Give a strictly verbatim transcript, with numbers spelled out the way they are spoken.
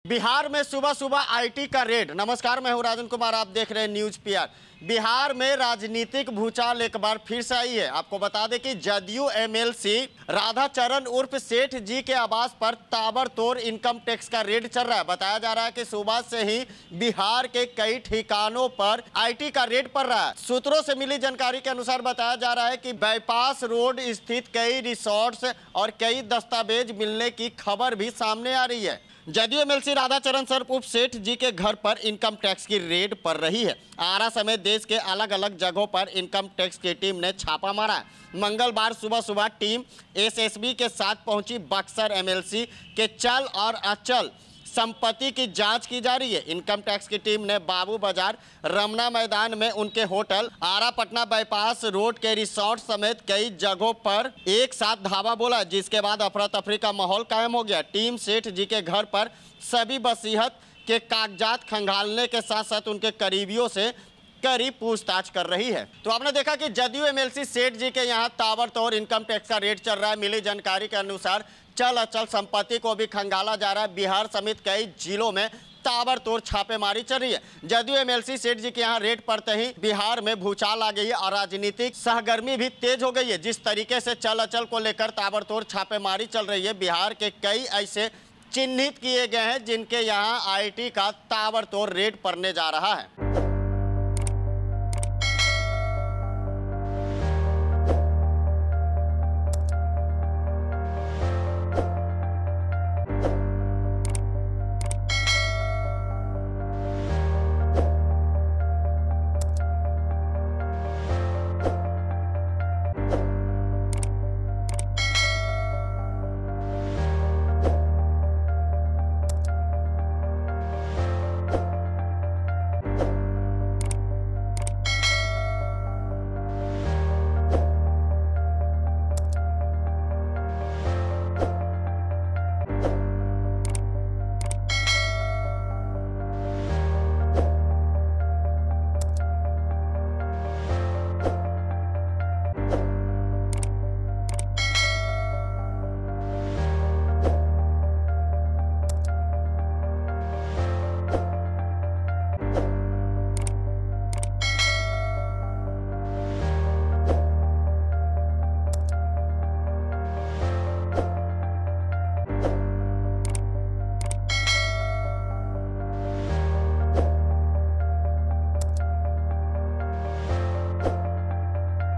बिहार में सुबह सुबह आईटी का रेड। नमस्कार, मैं हूं राजन कुमार, आप देख रहे हैं न्यूज पीआर। बिहार में राजनीतिक भूचाल एक बार फिर से आई है। आपको बता दें कि जदयू एमएलसी राधाचरण उर्फ सेठ जी के आवास पर ताबड़तोड़ इनकम टैक्स का रेड चल रहा है। बताया जा रहा है कि सुबह से ही बिहार के कई ठिकानों पर आईटी का रेड पड़ रहा है। सूत्रों से मिली जानकारी के अनुसार बताया जा रहा है कि बाईपास रोड स्थित कई रिसोर्ट्स और कई दस्तावेज मिलने की खबर भी सामने आ रही है। जदयू एमएलसी राधाचरण सर उर्फ सेठ जी के घर पर इनकम टैक्स की रेड पड़ रही है। आरा समेत देश के अलग अलग जगहों पर इनकम टैक्स की टीम ने छापा मारा है। मंगलवार सुबह सुबह टीम एसएसबी के साथ पहुंची बक्सर। एमएलसी के चल और अचल संपत्ति की जांच की जा रही है। इनकम टैक्स की टीम ने बाबू बाजार, रमना मैदान में उनके hotel, Ara Patna bypass road के रिसोर्ट समेत कई जगहों पर एक साथ धावा बोला, जिसके बाद अफरा तफरी का माहौल कायम हो गया। टीम सेठ जी के घर पर सभी वसीयत के कागजात खंगालने के साथ साथ उनके करीबियों से करीब पूछताछ कर रही है। तो आपने देखा कि जदयू एमएलसी सेठ जी के यहाँ ताबड़तोड़ इनकम टैक्स का रेड चल रहा है। मिली जानकारी के अनुसार चल अचल संपत्ति को भी खंगाला जा रहा है। बिहार समेत कई जिलों में ताबड़तोड़ छापेमारी चल रही है। जदयू एमएलसी सेठ जी के यहाँ रेड पड़ते ही बिहार में भूचाल आ गई है और राजनीतिक सहगर्मी भी तेज हो गई है। जिस तरीके से चल अचल को लेकर ताबड़तोड़ छापेमारी चल रही है, बिहार के कई ऐसे चिन्हित किए गए हैं जिनके यहाँ आईटी का ताबड़तोड़ रेड पड़ने जा रहा है।